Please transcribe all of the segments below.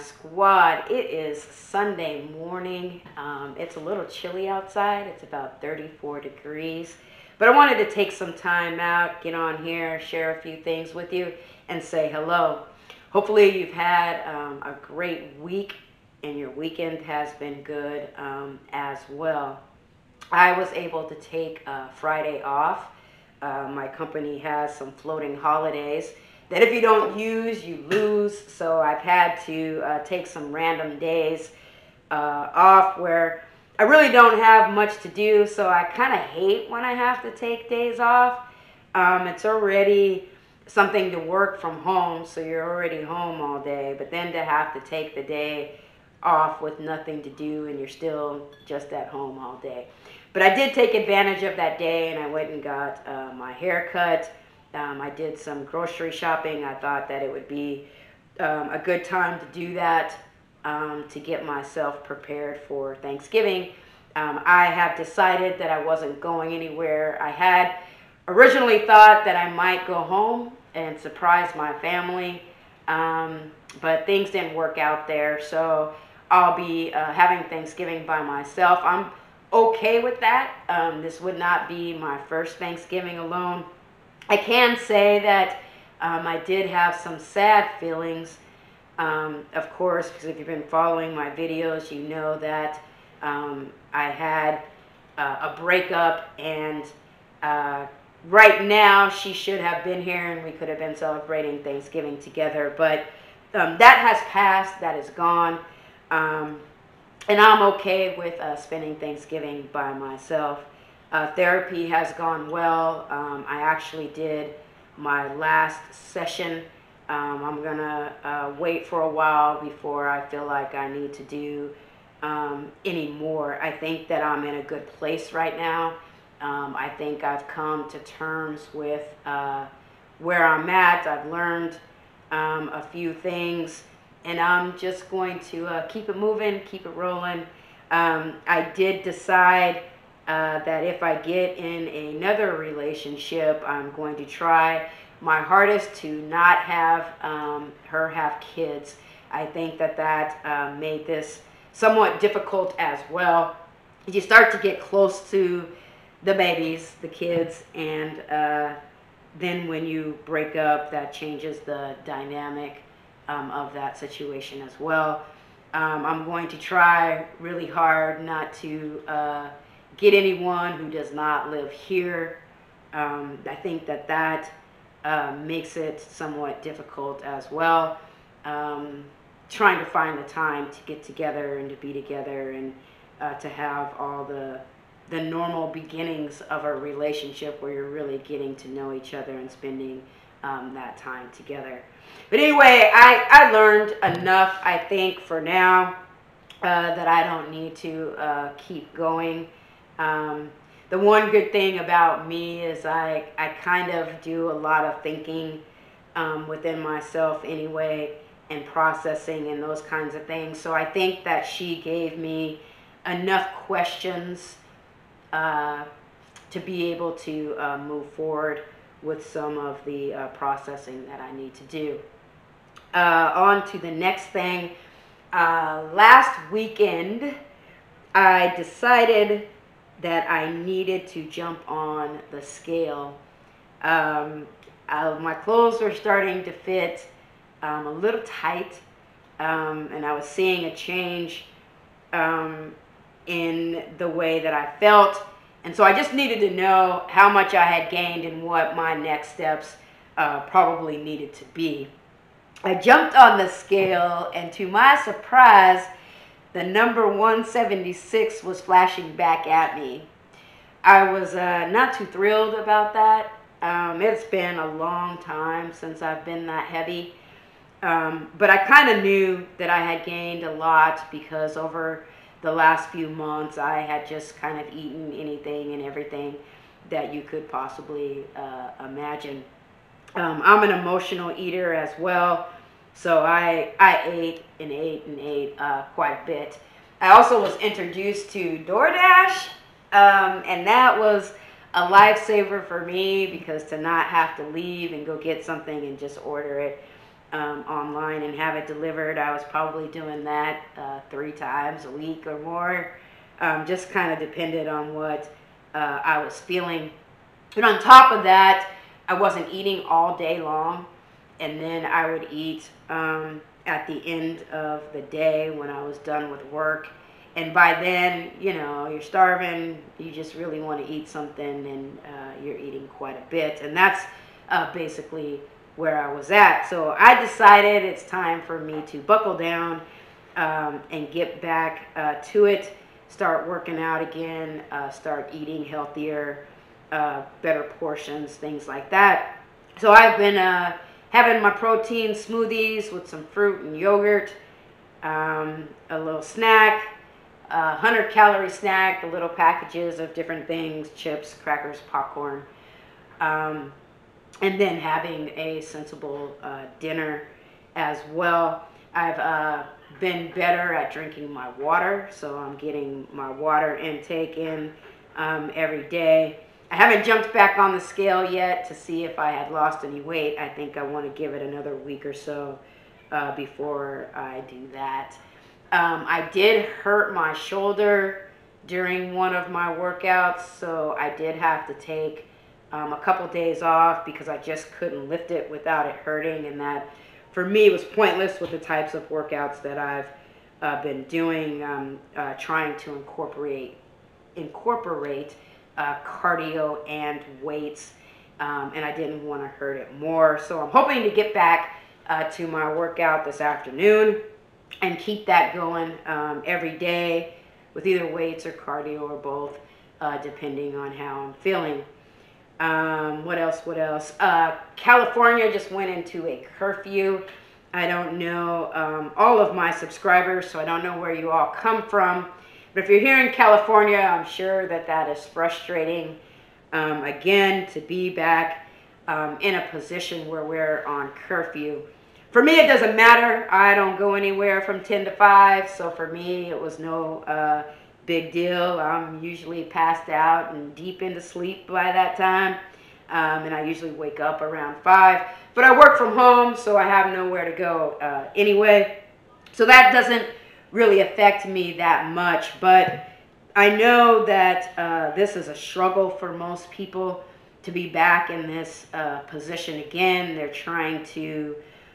squad. It is Sunday morning. It's a little chilly outside. It's about 34 degrees. But I wanted to take some time out, get on here, share a few things with you, and say hello. Hopefully you've had a great week and your weekend has been good as well. I was able to take Friday off. My company has some floating holidays that if you don't use, you lose. So I've had to take some random days off where I really don't have much to do. So I kind of hate when I have to take days off. It's already something to work from home, so you're already home all day. But then to have to take the day off with nothing to do and you're still just at home all day. But I did take advantage of that day and I went and got my hair cut. I did some grocery shopping. I thought that it would be a good time to do that to get myself prepared for Thanksgiving. I have decided that I wasn't going anywhere. I had originally thought that I might go home and surprise my family, but things didn't work out there. So I'll be having Thanksgiving by myself. I'm okay with that. This would not be my first Thanksgiving alone. I can say that I did have some sad feelings, of course, because if you've been following my videos, you know that I had a breakup, and right now she should have been here and we could have been celebrating Thanksgiving together, but that has passed, that is gone. And I'm okay with spending Thanksgiving by myself. Therapy has gone well. I actually did my last session. I'm gonna wait for a while before I feel like I need to do any more. I think that I'm in a good place right now. I think I've come to terms with where I'm at. I've learned a few things, and I'm just going to keep it moving, keep it rolling. I did decide that if I get in another relationship, I'm going to try my hardest to not have her have kids. I think that that made this somewhat difficult as well. You start to get close to the babies, the kids, and then when you break up, that changes the dynamic of that situation as well. I'm going to try really hard not to get anyone who does not live here. I think that that makes it somewhat difficult as well. Trying to find the time to get together and to be together and to have all the normal beginnings of a relationship where you're really getting to know each other and spending that time together. But anyway, I learned enough, I think, for now that I don't need to keep going. The one good thing about me is I kind of do a lot of thinking within myself anyway, and processing and those kinds of things. So I think that she gave me enough questions to be able to move forward with some of the processing that I need to do. On to the next thing. Last weekend, I decided that I needed to jump on the scale. My clothes were starting to fit a little tight, and I was seeing a change in the way that I felt. And so I just needed to know how much I had gained and what my next steps probably needed to be. I jumped on the scale, and to my surprise, the number 176 was flashing back at me. I was not too thrilled about that. It's been a long time since I've been that heavy. But I kind of knew that I had gained a lot because over the last few months I had just kind of eaten anything and everything that you could possibly imagine. I'm an emotional eater as well, so I ate and ate and ate quite a bit. I also was introduced to DoorDash, and that was a lifesaver for me because to not have to leave and go get something and just order it online and have it delivered. I was probably doing that 3 times a week or more. Just kind of depended on what I was feeling. And on top of that, I wasn't eating all day long. And then I would eat at the end of the day when I was done with work. And by then, you know, you're starving, you just really want to eat something, and you're eating quite a bit. And that's basically where I was at. So I decided it's time for me to buckle down and get back to it, start working out again, start eating healthier, better portions, things like that. So I've been having my protein smoothies with some fruit and yogurt, a little snack, 100-calorie snack, the little packages of different things, chips, crackers, popcorn, and then having a sensible dinner as well. I've been better at drinking my water, so I'm getting my water intake in every day. I haven't jumped back on the scale yet to see if I had lost any weight. I think I want to give it another week or so before I do that. I did hurt my shoulder during one of my workouts, so I did have to take a couple days off because I just couldn't lift it without it hurting, and that for me was pointless with the types of workouts that I've been doing, trying to incorporate cardio and weights, and I didn't want to hurt it more. So I'm hoping to get back to my workout this afternoon and keep that going every day with either weights or cardio or both, depending on how I'm feeling. What else? California just went into a curfew. I don't know all of my subscribers, so I don't know where you all come from. But if you're here in California, I'm sure that is frustrating. Again, to be back in a position where we're on curfew. For me, it doesn't matter. I don't go anywhere from 10 to 5, so for me, it was no big deal. I'm usually passed out and deep into sleep by that time, and I usually wake up around 5. But I work from home, so I have nowhere to go anyway. So that doesn't really affect me that much, but I know that this is a struggle for most people to be back in this position again. They're trying to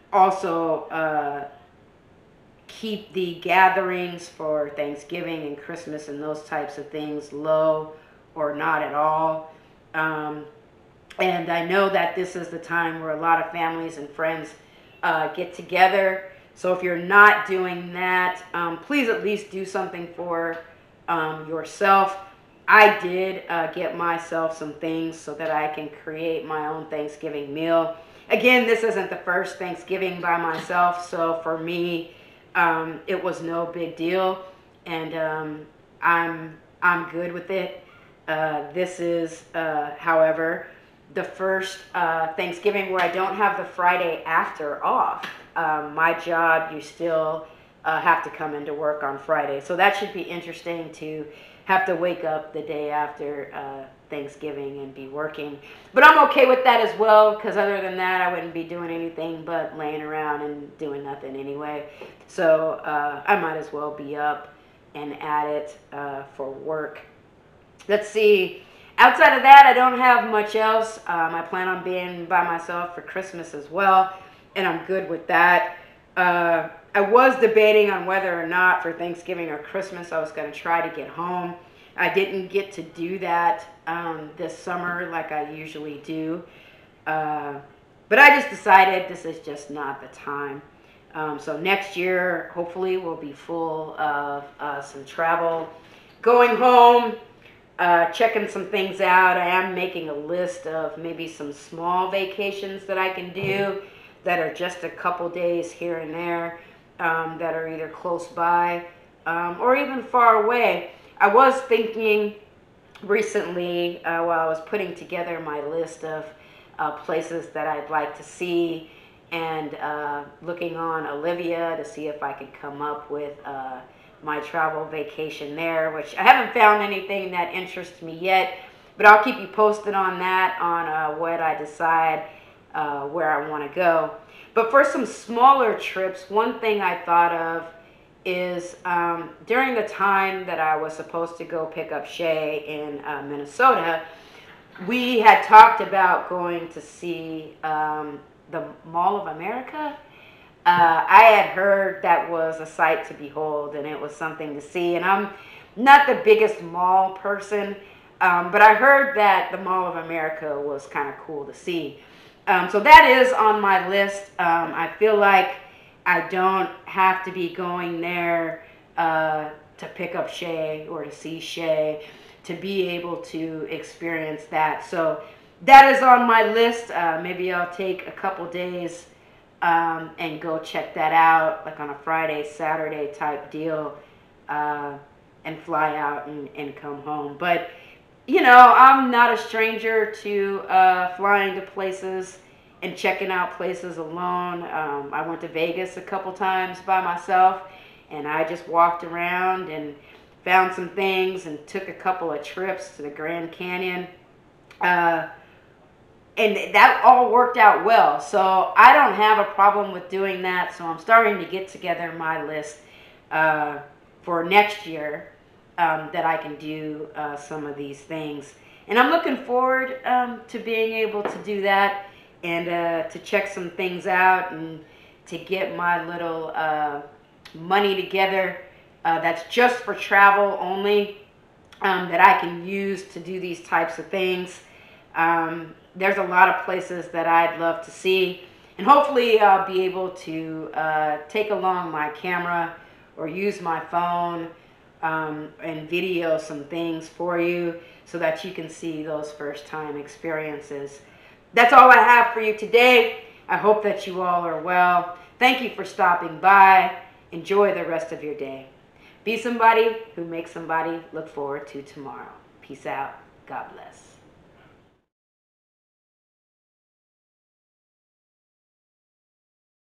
also keep the gatherings for Thanksgiving and Christmas and those types of things low or not at all. And I know that this is the time where a lot of families and friends get together. So if you're not doing that, please at least do something for yourself. I did get myself some things so that I can create my own Thanksgiving meal. Again, this isn't the first Thanksgiving by myself, so for me, it was no big deal, and I'm good with it. This is, however, the first Thanksgiving where I don't have the Friday after off. My job, you still have to come into work on Friday, so that should be interesting to have to wake up the day after Thanksgiving and be working. But I'm okay with that as well, because other than that, I wouldn't be doing anything but laying around and doing nothing anyway. So I might as well be up and at it for work. Let's see. Outside of that, I don't have much else. I plan on being by myself for Christmas as well, and I'm good with that. I was debating on whether or not for Thanksgiving or Christmas I was going to try to get home. I didn't get to do that this summer like I usually do. But I just decided this is just not the time. So next year, hopefully, we'll be full of some travel. Going home, checking some things out. I am making a list of maybe some small vacations that I can do that are just a couple days here and there, that are either close by or even far away. I was thinking recently, while I was putting together my list of places that I'd like to see, and looking on Olivia to see if I could come up with my travel vacation there, which I haven't found anything that interests me yet, but I'll keep you posted on that, on what I decide where I want to go. But for some smaller trips, one thing I thought of is during the time that I was supposed to go pick up Shay in Minnesota, we had talked about going to see the Mall of America. I had heard that was a sight to behold and it was something to see. And I'm not the biggest mall person, but I heard that the Mall of America was kind of cool to see. So that is on my list. I feel like I don't have to be going there to pick up Shay or to see Shay to be able to experience that. So that is on my list. Maybe I'll take a couple days and go check that out, like on a Friday, Saturday type deal, and fly out and come home. But, you know, I'm not a stranger to flying to places and checking out places alone. I went to Vegas a couple times by myself, and I just walked around and found some things and took a couple of trips to the Grand Canyon. And that all worked out well. So I don't have a problem with doing that. So I'm starting to get together my list for next year that I can do some of these things. And I'm looking forward to being able to do that and to check some things out and to get my little money together that's just for travel only, that I can use to do these types of things. There's a lot of places that I'd love to see, and hopefully I'll be able to take along my camera or use my phone and video some things for you so that you can see those first time experiences. That's all I have for you today. I hope that you all are well. Thank you for stopping by. Enjoy the rest of your day. Be somebody who makes somebody look forward to tomorrow. Peace out. God bless.